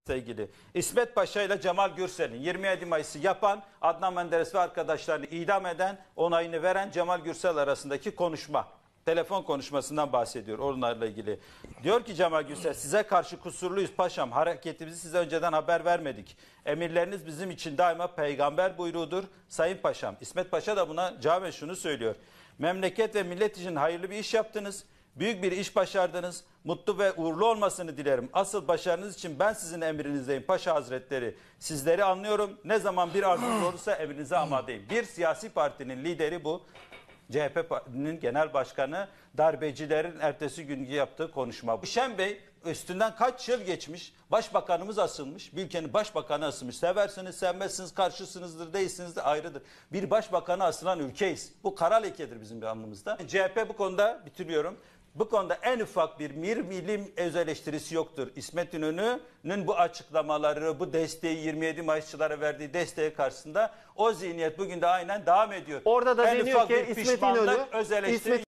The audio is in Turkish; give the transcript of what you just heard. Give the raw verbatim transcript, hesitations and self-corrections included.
ilgili İsmet Paşa ile Cemal Gürsel'in yirmi yedi Mayıs'ı yapan, Adnan Menderes ve arkadaşlarını idam eden, onayını veren Cemal Gürsel arasındaki konuşma. Telefon konuşmasından bahsediyor onlarla ilgili. Diyor ki Cemal Gürsel, size karşı kusurluyuz paşam. Hareketimizi size önceden haber vermedik. Emirleriniz bizim için daima peygamber buyruğudur sayın paşam. İsmet Paşa da buna cevaben şunu söylüyor. Memleket ve millet için hayırlı bir iş yaptınız. Büyük bir iş başardınız. Mutlu ve uğurlu olmasını dilerim. Asıl başarınız için ben sizin emrinizdeyim Paşa Hazretleri. Sizleri anlıyorum. Ne zaman bir arzunuz olursa emrinize amadeyim. Bir siyasi partinin lideri bu. C H P'nin genel başkanı, darbecilerin ertesi günkü yaptığı konuşma. Şen Bey üstünden kaç yıl geçmiş, başbakanımız asılmış, bir ülkenin başbakanı asılmış. Seversiniz, sevmezsiniz, karşısınızdır, değilsiniz de ayrıdır. Bir başbakanı asılan ülkeyiz. Bu kara lekedir bizim anımızda. C H P bu konuda, bitiriyorum, bu konuda en ufak bir mir milim öz eleştirisi yoktur. İsmet İnönü'nün bu açıklamaları, bu desteği, yirmi yedi Mayısçılara verdiği desteği karşısında o zihniyet bugün de aynen devam ediyor. Orada da en deniyor ufak ki bir İsmet pişmanlık, İnönü, öz eleştiri İsmet